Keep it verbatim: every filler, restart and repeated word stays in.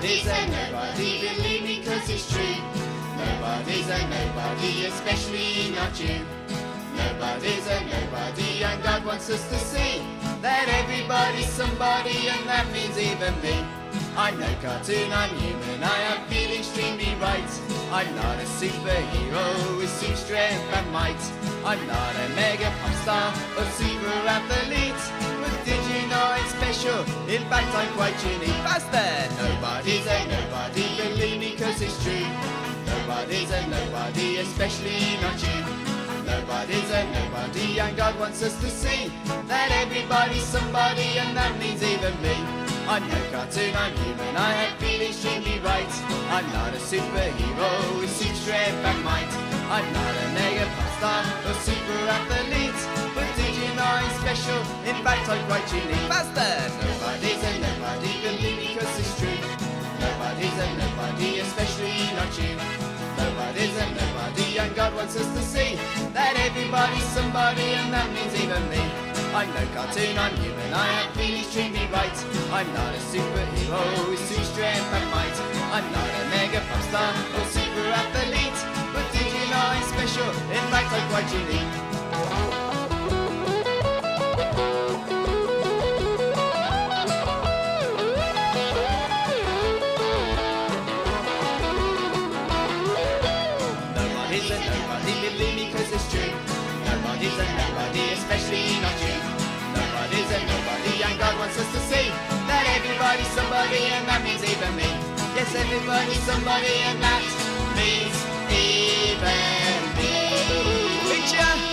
Nobody's a nobody, believe me, 'cause it's true. Nobody's a nobody, especially not you. Nobody's a nobody, and God wants us to see that everybody's somebody, and that means even me. I'm no cartoon, I'm human, I am feeling extremely right. I'm not a superhero with suit strength and might. I'm not a mega pop star or super athlete, but did you know I'm special? In fact, I'm quite unique. Faster! Nobody's a nobody, believe me, 'cause it's true. Nobody's a nobody, especially not you. Nobody's a nobody, and God wants us to see that everybody's somebody, and that means even me. I'm no cartoon, I'm human, I have feelings extremely right. I'm not a superhero with suit strength and might. I'm not a mega pop star or super athlete, but did you know I'm special? In fact, I'm quite unique. Faster! Nobody's a nobody, believe me, 'cause it's true. Nobody's a nobody, especially not you. Nobody's a nobody, and God wants us to see that everybody's somebody, and that means even me. I'm no cartoon, I'm human, I have feelings extremely right. I'm not a superhero with suit strength and might. I'm not a mega pop star or super athlete, but did you know I'm special? In fact, I'm quite unique. Nobody's a nobody, believe me, 'cause it's true. Nobody's a nobody, especially not you. Nobody's a nobody, and God wants us to see that everybody's somebody, and that means even me. Yes, everybody's somebody, and that means even me. Picture!